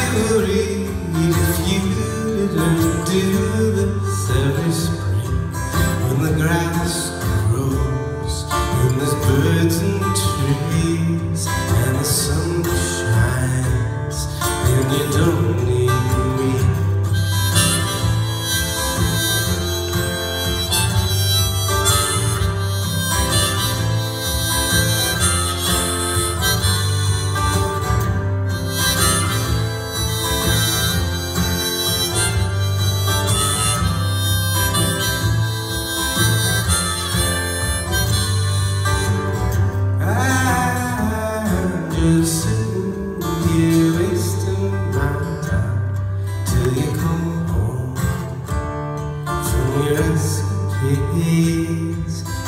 could read if you didn't do this every spring, when the grass grows and there's birds and trees and the sun shines and you don't need me. Just sitting here wasting my time till you come home from your escapades.